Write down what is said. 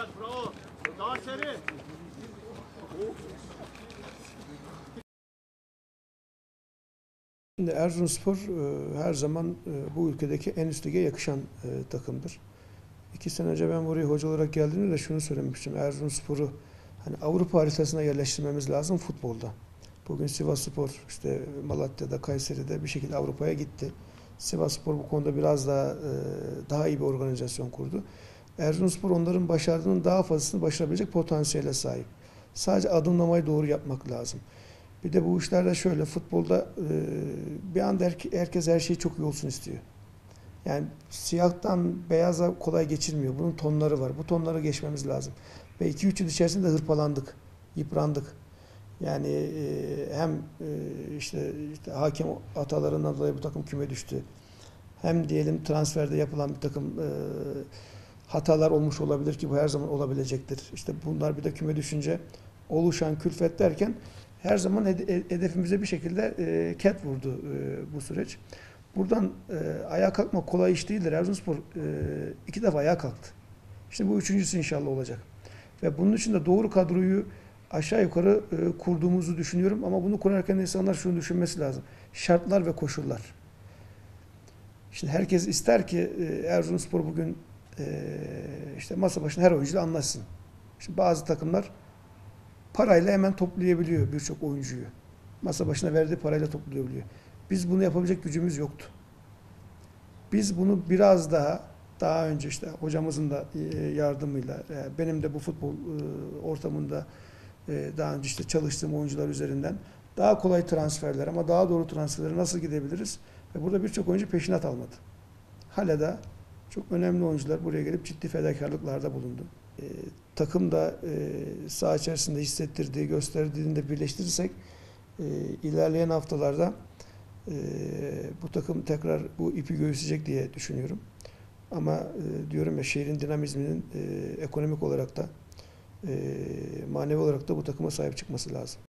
Güzel, bravo. Daha seri. Şimdi Erzurumspor her zaman bu ülkedeki en üst lige yakışan takımdır. 2 sene önce ben buraya hoca olarak geldiğimde de şunu söylemiştim. Erzurumspor'u hani Avrupa haritasına yerleştirmemiz lazım futbolda. Bugün Sivasspor işte Malatya'da, Kayseri'de bir şekilde Avrupa'ya gitti. Sivasspor bu konuda biraz daha iyi bir organizasyon kurdu. Erzurumspor onların başardığının daha fazlasını başarabilecek potansiyele sahip. Sadece adımlamayı doğru yapmak lazım. Bir de bu işlerde şöyle, futbolda bir anda herkes her şeyi çok iyi olsun istiyor. Yani siyahtan beyaza kolay geçilmiyor. Bunun tonları var. Bu tonları geçmemiz lazım. Ve 2-3 yıl içerisinde hırpalandık, yıprandık. Yani hem işte hakem hatalarından dolayı bu takım küme düştü. Hem diyelim transferde yapılan bir takım hatalar olmuş olabilir ki bu her zaman olabilecektir. İşte bunlar bir de küme düşünce oluşan külfet derken her zaman hedefimize bir şekilde ket vurdu bu süreç. Buradan ayağa kalkmak kolay iş değildir. Erzurumspor 2 defa ayağa kalktı. İşte bu üçüncüsü inşallah olacak. Ve bunun için de doğru kadroyu aşağı yukarı kurduğumuzu düşünüyorum. Ama bunu kurarken insanlar şunu düşünmesi lazım. Şartlar ve koşullar. Şimdi herkes ister ki Erzurumspor bugün işte masa başında her oyuncuyla anlaşsın. Şimdi bazı takımlar parayla hemen toplayabiliyor birçok oyuncuyu. Masa başına verdiği parayla toplayabiliyor. Biz bunu yapabilecek gücümüz yoktu. Biz bunu biraz daha önce işte hocamızın da yardımıyla benim de bu futbol ortamında daha önce işte çalıştığım oyuncular üzerinden daha kolay transferler ama daha doğru transferlere nasıl gidebiliriz? Ve burada birçok oyuncu peşinat almadı. Hala da çok önemli oyuncular buraya gelip ciddi fedakarlıklarda bulundu. Takım da saha içerisinde hissettirdiği, gösterdiğini de birleştirirsek ilerleyen haftalarda bu takım tekrar bu ipi göğüsleyecek diye düşünüyorum. Ama diyorum ya, şehrin dinamizminin ekonomik olarak da manevi olarak da bu takıma sahip çıkması lazım.